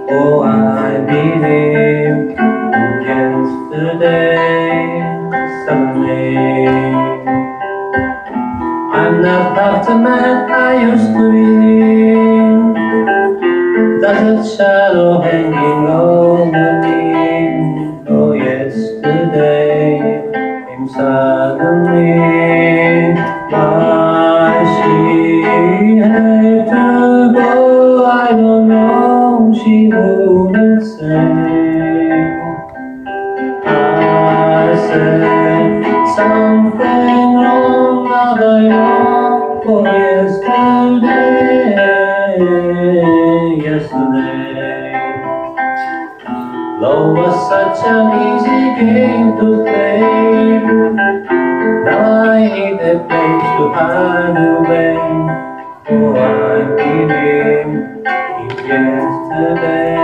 Oh, I believe yesterday, suddenly I'm not half the man I used to be. There's a shadow hanging over me. Oh, yesterday came suddenly. Why she had to go, I don't know. She wouldn't say. I said something wrong that I long for yesterday. Love was such an easy game to play. Now I need a place to hide away. Oh, I believe in yesterday.